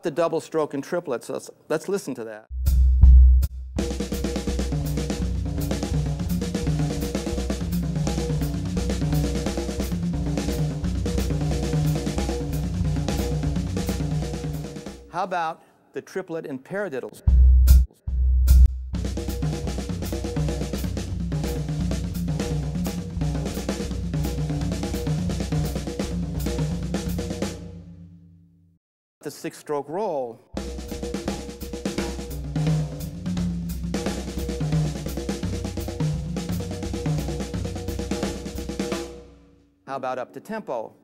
The double stroke in triplets, so let's listen to that. How about the triplet in paradiddles? The six-stroke roll. How about up to tempo?